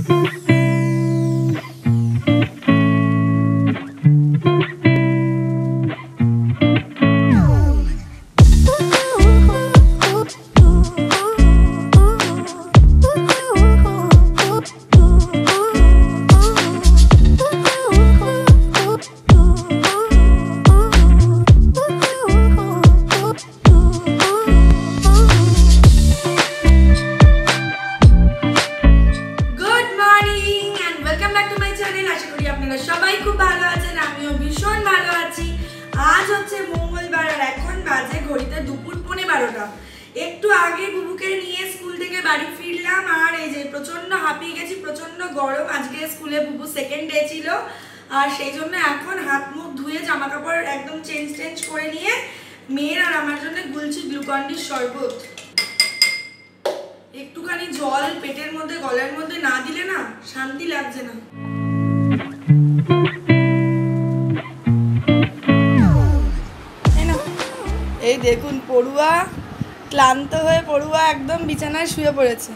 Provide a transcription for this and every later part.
একটু আগে বুবুকে নিয়ে স্কুল থেকে বাড়ি ফিরলাম আর এই যে প্রচন্ড হাঁপিয়ে গেছি, প্রচন্ড গরম। আজকে স্কুলে বুবু সেকেন্ড ডে ছিল আর সেই জন্য এখন হাত মুখ ধুয়ে জামা কাপড় একদম চেঞ্জ করে নিয়ে মেয়ের আর আমার জন্য গুলছি গ্লুকন্ডির শরবত। একটুখানি জল পেটের মধ্যে গলার মধ্যে না দিলে না শান্তি লাগছে না। এই দেখুন পড়ুয়া ক্লান্ত হয়ে পড়ুয়া একদম বিছানায় শুয়ে পড়েছে।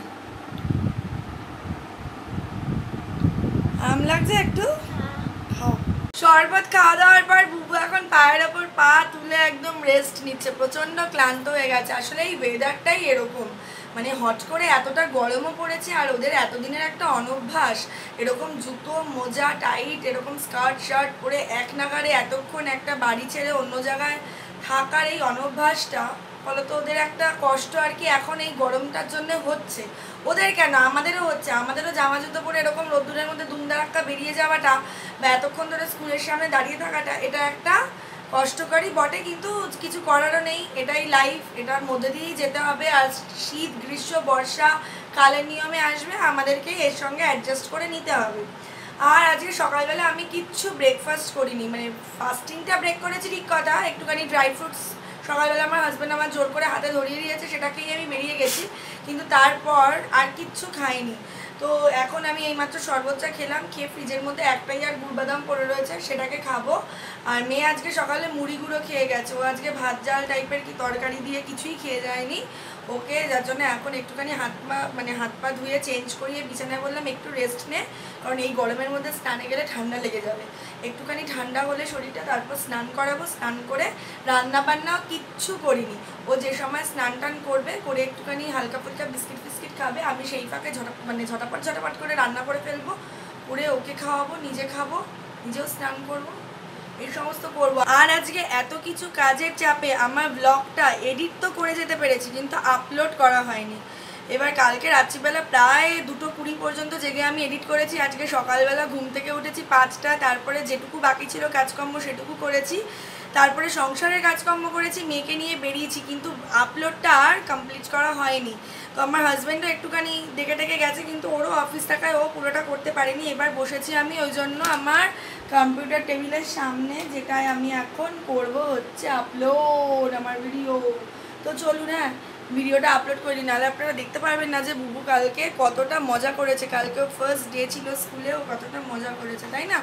আম লাগছে একটু খাও। শরবত খাওয়া দাওয়ার পর বুবু এখন পায়ের ওপর পা তুলে একদম রেস্ট নিচ্ছে, প্রচন্ড ক্লান্ত হয়ে গেছে। আসলে এই ওয়েদারটাই এরকম, মানে হট করে এতটা গরমও পড়েছে আর ওদের এতদিনের একটা অনভ্যাস এরকম জুতো মোজা টাইট এরকম স্কার্ট শার্ট পরে এক নাগারে এতক্ষণ একটা বাড়ি ছেড়ে অন্য জায়গায় থাকার এই অনভ্যাসটা ফলত ওদের একটা কষ্ট আর কি এখন এই গরমটার জন্য হচ্ছে। ওদের কেন, আমাদেরও হচ্ছে। আমাদেরও জামা জুতো পরে এরকম রোদ্দুরের মধ্যে দুমদারাক্কা বেরিয়ে যাওয়াটা বা এতক্ষণ ধরে স্কুলের সামনে দাঁড়িয়ে থাকাটা এটা একটা কষ্টকরই বটে, কিন্তু কিছু করারও নেই, এটাই লাইফ, এটার মধ্যে দিয়েই যেতে হবে। আর শীত গ্রীষ্ম বর্ষা কালের নিয়মে আসবে, আমাদেরকে এর সঙ্গে অ্যাডজাস্ট করে নিতে হবে। আর আজকে সকালবেলা আমি কিচ্ছু ব্রেকফাস্ট করিনি, মানে ফাস্টিংটা ব্রেক করেছি ঠিক কথা, একটুখানি ড্রাই ফ্রুটস সকালবেলা আমার হাজব্যান্ড আমার জোর করে হাতে ধরিয়ে দিয়েছে, সেটাকেই আমি বেরিয়ে গেছি, কিন্তু তারপর আর কিচ্ছু খাইনি। তো এখন আমি এইমাত্র শরবতটা খেলাম, খেয়ে ফ্রিজের মধ্যে একটাই আর গুড় বাদাম পড়ে রয়েছে, সেটাকে খাবো। আর মেয়ে আজকে সকালে মুড়ি গুঁড়ো খেয়ে গেছে, ও আজকে ভাত জাল টাইপের কি তরকারি দিয়ে কিছুই খেয়ে যায়নি ওকে, যার জন্য এখন একটুখানি হাত পা ধুয়ে চেঞ্জ করিয়ে বিছানায় বললাম একটু রেস্ট নে, কারণ এই গরমের মধ্যে স্নানে গেলে ঠান্ডা লেগে যাবে। একটুখানি ঠান্ডা হলে শরীরটা তারপর স্নান করাবো। স্নান করে রান্না বান্নাও কিচ্ছু করিনি, ও যে সময় স্নান টান করবে করে একটুখানি হালকা ফুলকা বিস্কিট ফিস্কিট খাবে, আমি সেই ফাঁকে ঝটাপট করে রান্না করে ফেলবো, করে ওকে খাওয়াবো, নিজে খাবো, নিজেও স্নান করবো, এই সমস্ত করবো। আর আজকে এত কিছু কাজের চাপে আমার ব্লগটা এডিট তো করে যেতে পেরেছি কিন্তু আপলোড করা হয়নি। এবার কালকে রাত্রিবেলা প্রায় 2:20 পর্যন্ত জেগে আমি এডিট করেছি। আজকে সকালবেলা ঘুম থেকে উঠেছি 5টা, তারপরে যেটুকু বাকি ছিল কাজকর্ম সেটুকু করেছি, তারপরে সংসারের কাজকর্ম করেছি, মেয়েকে নিয়ে বেরিয়েছি, কিন্তু আপলোডটা আর কমপ্লিট করা হয়নি। তো আমার হাজব্যান্ডও একটুখানি ডেকে গেছে, কিন্তু ওরও অফিস থাকায় ও পুরোটা করতে পারেনি। এবার বসেছি আমি ওই জন্য আমার কম্পিউটার টেবিলের সামনে, যেটায় আমি এখন করব হচ্ছে আপলোড আমার ভিডিও। তো চলুন হ্যাঁ ভিডিওটা আপলোড করি, নাহলে আপনারা দেখতে পারবেন না যে বুবু কালকে কতটা মজা করেছে। কালকেও ফার্স্ট ডে ছিল স্কুলেও কতটা মজা করেছে, তাই না?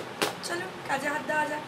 চলো কাজে হাত দেওয়া যাক।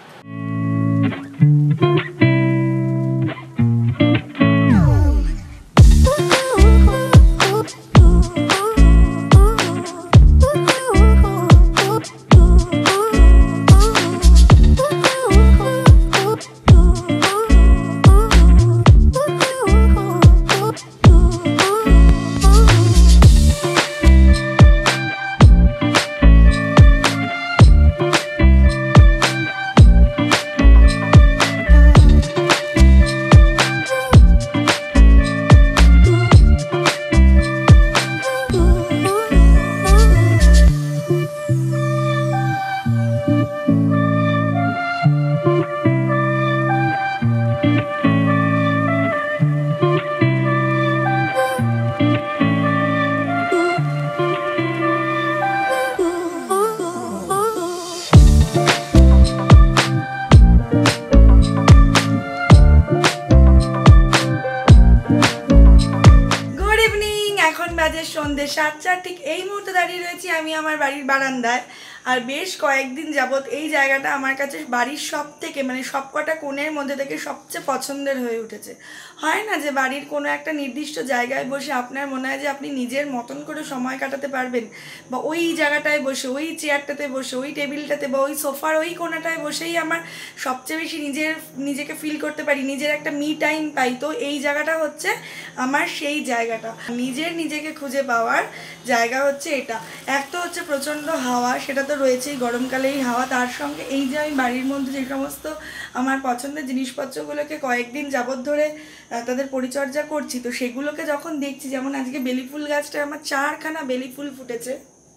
সন্ধ্যে 7টা, ঠিক এই মুহূর্তে দাঁড়িয়ে রয়েছি আমি আমার বাড়ির বারান্দায়। আর বেশ কয়েকদিন যাবৎ এই জায়গাটা আমার কাছে বাড়ির সব থেকে মানে সবকটা কোণের মধ্যে থেকে সবচেয়ে পছন্দের হয়ে উঠেছে। হয় না যে বাড়ির কোনো একটা নির্দিষ্ট জায়গায় বসে আপনার মনে হয় যে আপনি নিজের মতন করে সময় কাটাতে পারবেন, বা ওই জায়গাটায় বসে ওই চেয়ারটাতে বসে ওই টেবিলটাতে বা ওই সোফার ওই কোণাটায় বসেই আমার সবচেয়ে বেশি নিজেকে ফিল করতে পারি, নিজের একটা মি টাইম পাই। তো এই জায়গাটা হচ্ছে আমার সেই জায়গাটা, নিজেকে খুঁজে পাওয়ার জায়গা হচ্ছে এটা। এক তো হচ্ছে প্রচণ্ড হাওয়া, সেটা তো রয়েছেই, গরমকালেই হাওয়া, তার সঙ্গে এই যে আমি বাড়ির মধ্যে যে সমস্ত আমার পছন্দের জিনিসপত্রগুলোকে কয়েকদিন যাবৎ ধরে তাদের পরিচর্যা করছি, তো সেগুলোকে যখন দেখছি, যেমন আজকে বেলি ফুল গাছটায় আমার 4খানা বেলি ফুল ফুটেছে,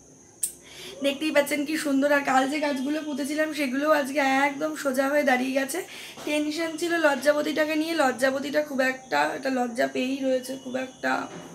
দেখতেই পাচ্ছেন কি সুন্দর। আর কাল যে গাছগুলো পুঁতেছিলাম সেগুলোও আজকে একদম সোজা হয়ে দাঁড়িয়ে গেছে। টেনশন ছিল লজ্জাবতীটাকে নিয়ে, লজ্জাবতীটা খুব একটা লজ্জা পেয়েই রয়েছে, খুব একটা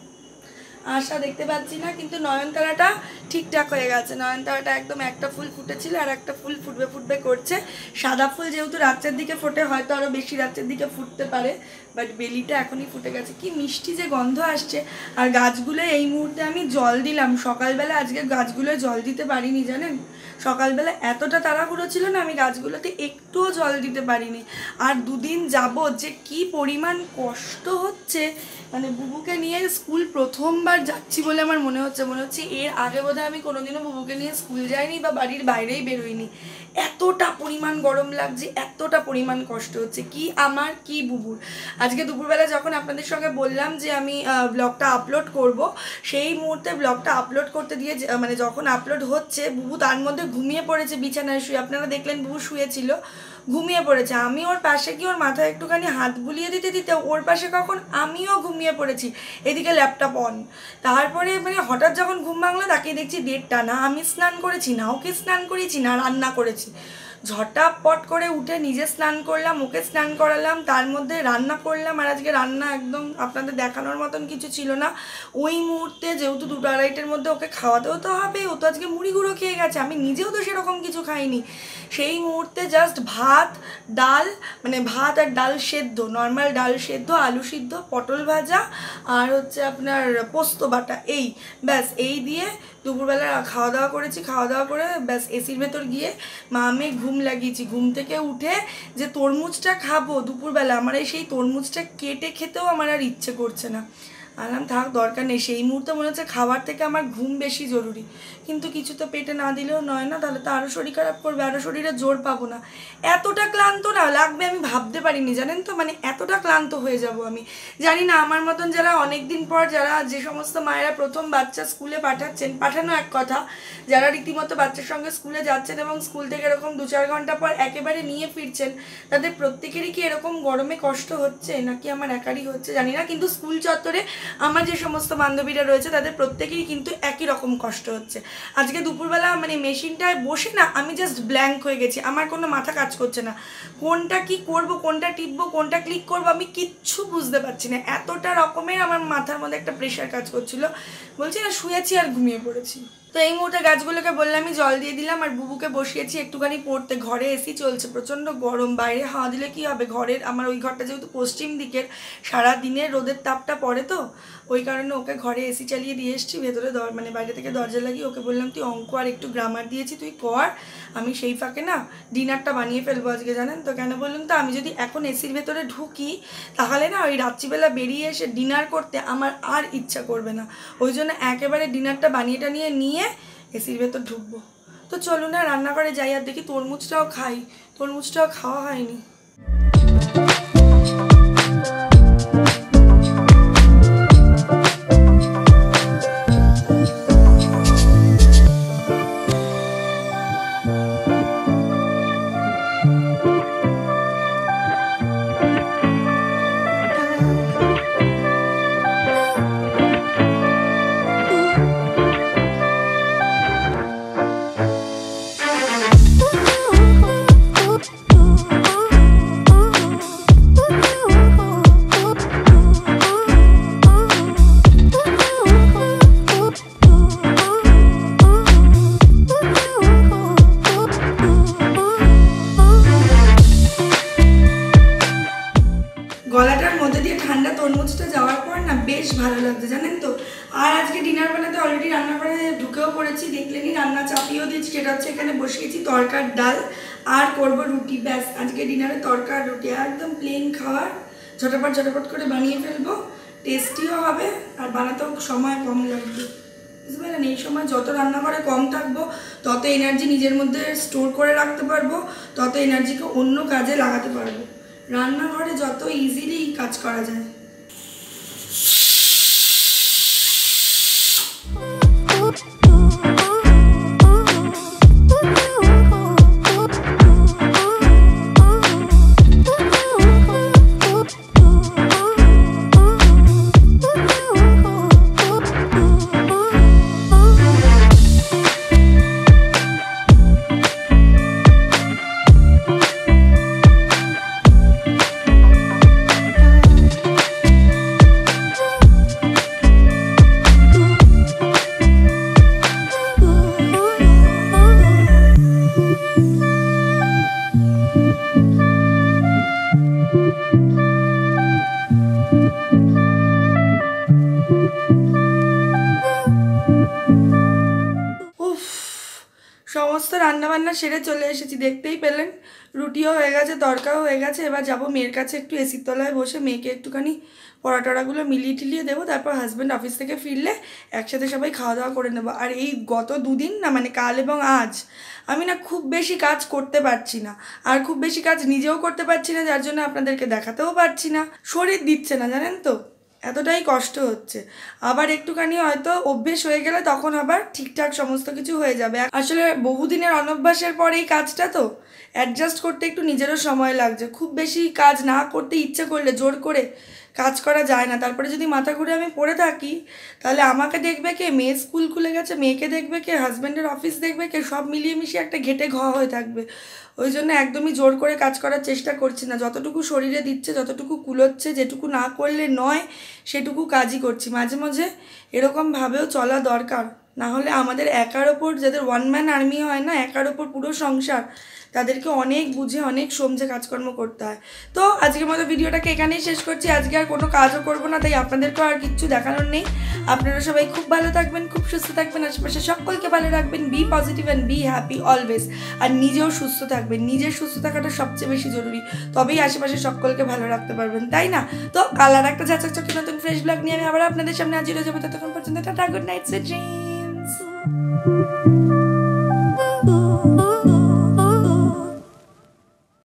আশা দেখতে পাচ্ছি না। কিন্তু নয়নতারাটা ঠিকঠাক হয়ে গেছে, নয়নতারাটা একদম একটা ফুল ফুটেছিল আর একটা ফুল ফুটবে করছে। সাদা ফুল যেহেতু রাত্রের দিকে ফোটে, হয়তো আরও বেশি রাত্রের দিকে ফুটতে পারে, বাট বেলিটা এখনই ফুটে গেছে। কি মিষ্টি যে গন্ধ আসছে। আর গাছগুলো এই মুহূর্তে আমি জল দিলাম, সকালবেলা আজকে গাছগুলো জল দিতে পারিনি জানেন, সকালবেলা এতটা তাড়াহুড়ো ছিল না, আমি গাছগুলোতে একটুও জল দিতে পারিনি। আর দুদিন যাবত যে কি পরিমাণ কষ্ট হচ্ছে, মানে বুবুকে নিয়ে স্কুল প্রথমবার যাচ্ছি বলে আমার মনে হচ্ছে এর আগে বোধহয় আমি কোনোদিনও বুবুকে নিয়ে স্কুল যাইনি বা বাড়ির বাইরেই বেরোইনি। এতটা পরিমাণ গরম লাগছে, এতটা পরিমাণ কষ্ট হচ্ছে, কি আমার কি বুবুর। আজকে দুপুরবেলা যখন আপনাদের সঙ্গে বললাম যে আমি ব্লগটা আপলোড করব, সেই মুহূর্তে ব্লগটা আপলোড করতে দিয়ে মানে যখন আপলোড হচ্ছে, বুবু তার মধ্যে ঘুমিয়ে পড়েছে বিছানায় শুয়ে। আপনারা দেখলেন বুবু শুয়েছিল, ঘুমিয়ে পড়েছে। আমি ওর পাশে কি ওর মাথায় একটুখানি হাত বুলিয়ে দিতে ওর পাশে কখন আমিও ঘুমিয়ে পড়েছি, এদিকে ল্যাপটপ অন। তারপরে মানে হঠাৎ যখন ঘুম ভাঙলো তাকিয়ে দেখছি 1:30, না আমি স্নান করেছি, না ওকে স্নান করিয়েছি, না রান্না করেছি। ঝটাপট করে উঠে নিজে স্নান করলাম, ওকে স্নান করালাম, তার মধ্যে রান্না করলাম। আর আজকে রান্না একদম আপনাদের দেখানোর মতন কিছু ছিল না। ওই মুহূর্তে যেহেতু 2-2:30-এর মধ্যে ওকে খাওয়াতেও তো হবে, ও তো আজকে মুড়ি গুঁড়ো খেয়ে গেছে, আমি নিজেও তো সেরকম কিছু খাইনি। সেই মুহূর্তে জাস্ট ভাত, ডাল, মানে ভাত আর ডাল সেদ্ধ, নর্মাল ডাল সেদ্ধ, আলু সিদ্ধ, পটল ভাজা আর হচ্ছে আপনার পোস্ত বাটা, এই ব্যাস, এই দিয়ে দুপুরবেলা খাওয়া দাওয়া করেছি। খাওয়া দাওয়া করে ব্যাস এসির ভেতর গিয়ে আমি ঘুম লাগিয়েছি। ঘুম থেকে উঠে যে তরমুজটা খাবো দুপুরবেলা, আমার এই সেই তরমুজটা কেটে খেতেও আমার আর ইচ্ছে করছে না। আনলাম থাক, দরকার নেই। সেই মুহূর্তে মনে হচ্ছে খাবার থেকে আমার ঘুম বেশি জরুরি, কিন্তু কিছু তো পেটে না দিলেও নয় না, তাহলে তো আরও শরীর খারাপ করবে, আরও শরীরে জোর পাবো না। এতটা ক্লান্ত না লাগবে আমি ভাবতে পারিনি জানেন তো, মানে এতটা ক্লান্ত হয়ে যাব আমি। জানি না আমার মতন যারা অনেক দিন পর, যারা যে সমস্ত মায়েরা প্রথম বাচ্চা স্কুলে পাঠাচ্ছেন, পাঠানো এক কথা, যারা রীতিমতো বাচ্চার সঙ্গে স্কুলে যাচ্ছেন এবং স্কুল থেকে এরকম 2-4 ঘন্টা পর একেবারে নিয়ে ফিরছেন, তাদের প্রত্যেকেরই কি এরকম গরমে কষ্ট হচ্ছে নাকি আমার একারই হচ্ছে জানি না। কিন্তু স্কুল চত্বরে আমার যে সমস্ত বান্ধবীরা রয়েছে তাদের প্রত্যেকেরই কিন্তু একই রকম কষ্ট হচ্ছে। আজকে দুপুরবেলা মানে মেশিনটায় বসে না আমি জাস্ট ব্ল্যাঙ্ক হয়ে গেছি, আমার কোনো মাথা কাজ করছে না, কোনটা কি করব, কোনটা টিপবো, কোনটা ক্লিক করবো, আমি কিচ্ছু বুঝতে পারছি না। এতটা রকমের আমার মাথার মধ্যে একটা প্রেশার কাজ করছিল, বলছি না শুয়েছি আর ঘুমিয়ে পড়েছি। তো এই মুহূর্তে গাছগুলোকে বললাম আমি জল দিয়ে দিলাম, আর বুবুকে বসিয়েছি একটুখানি পড়তে। ঘরে এসি চলছে, প্রচণ্ড গরম, বাইরে হাওয়া দিলে কি হবে, ঘরের আমার ওই ঘরটা যেহেতু পশ্চিম দিকের, সারা দিনের রোদের তাপটা পড়ে, তো ওই কারণে ওকে ঘরে এসি চালিয়ে দিয়ে এসেছি। ভেতরে মানে বাইরে থেকে দরজা লাগিয়ে ওকে বললাম তুই অঙ্ক আর একটু গ্রামার দিয়েছি তুই কর, আমি সেই ফাঁকে না ডিনারটা বানিয়ে ফেলবো আজকে জানেন তো। কেন বলুন তো, আমি যদি এখন এসির ভেতরে ঢুকি তাহলে না ওই রাত্রিবেলা বেরিয়ে এসে ডিনার করতে আমার আর ইচ্ছা করবে না, ওই জন্য একেবারে ডিনারটা বানিয়েটা নিয়ে এসির ভেতর ঢুকবো। তো চলুন না রান্নাঘরে যাই আর দেখি তরমুজটাও খাই, তরমুজটাও খাওয়া হয়নি। করেছি দেখলেনি, রান্না চাপিয়েও দিয়েছি, সেটা হচ্ছে এখানে বসিয়েছি তরকার ডাল আর করব রুটি। ব্যাস আজকে ডিনারে তরকার রুটি, একদম প্লেন খাবার, ঝটাপট করে বানিয়ে ফেলবো, টেস্টিও হবে আর বানাতেও সময় কম লাগবে। বুঝতে পারলেন? এই সময় যত রান্নাঘরে কম থাকবো তত এনার্জি নিজের মধ্যে স্টোর করে রাখতে পারবো, তত এনার্জিকে অন্য কাজে লাগাতে পারবো। রান্নাঘরে যত ইজিলি কাজ করা যায়। সমস্ত রান্নাবান্না সেরে চলে এসেছি, দেখতেই পেলেন। রুটিও হয়ে গেছে, তরকাও হয়ে গেছে। এবার যাব মেয়ের কাছে, একটু এসির তলায় বসে মেয়েকে একটুখানি পড়াটরাগুলো মিলিয়ে টিলিয়ে দেবো, তারপর হাজব্যান্ড অফিস থেকে ফিরলে একসাথে সবাই খাওয়া দাওয়া করে নেবো। আর এই গত দুদিন না, মানে কাল এবং আজ, আমি না খুব বেশি কাজ করতে পারছি না, আর খুব বেশি কাজ নিজেও করতে পারছি না, যার জন্য আপনাদেরকে দেখাতেও পারছি না। শরীর দিচ্ছে না, জানেন তো, এতটাই কষ্ট হচ্ছে। আবার একটুখানি হয়তো অভ্যেস হয়ে গেলে তখন আবার ঠিকঠাক সমস্ত কিছু হয়ে যাবে। আসলে বহুদিনের অনভ্যাসের পর এই কাজটা তো অ্যাডজাস্ট করতে একটু নিজেরও সময় লাগছে। খুব বেশি কাজ না করতে ইচ্ছে করলে জোর করে কাজ করা যায় না। তারপরে যদি মাথা ঘুরে আমি পড়ে থাকি, তাহলে আমাকে দেখবে কে, মেয়ে স্কুল খুলে গেছে মেয়েকে দেখবে কে, হাজব্যান্ডের অফিস দেখবে কে, সব মিলিয়ে মিশিয়ে একটা ঘেটে ঘ হয়ে থাকবে। ওই জন্য একদমই জোর করে কাজ করার চেষ্টা করছি না। যতটুকু শরীরে দিচ্ছে, যতটুকু কুলোচ্ছে, যেটুকু না করলে নয় সেটুকু কাজই করছি। মাঝে মাঝে এরকমভাবেও চলা দরকার, না হলে আমাদের একার ওপর, যাদের ওয়ান ম্যান আর্মি হয় না, একার ওপর পুরো সংসার, তাদেরকে অনেক বুঝে অনেক সমঝে কাজকর্ম করতে হয়। তো আজকের মতো ভিডিওটাকে এখানেই শেষ করছি। আজকে আর কোনো কাজও করবো না, তাই আপনাদেরকেও আর কিচ্ছু দেখানোর নেই। আপনারা সবাই খুব ভালো থাকবেন, খুব সুস্থ থাকবেন, আশেপাশে সকলকে ভালো রাখবেন, be positive and be happy always. আর নিজেও সুস্থ থাকবেন, নিজের সুস্থ থাকাটা সবচেয়ে বেশি জরুরি, তবেই আশেপাশে সকলকে ভালো রাখতে পারবেন, তাই না? তো কাল আর একটা ঝাঁচকচকে নতুন ফ্রেশ ব্লগ নিয়ে আমি আবার আপনাদের সামনে হাজির হয়ে যাবো। ততক্ষণ পর্যন্ত tata, good night, sweet dreams.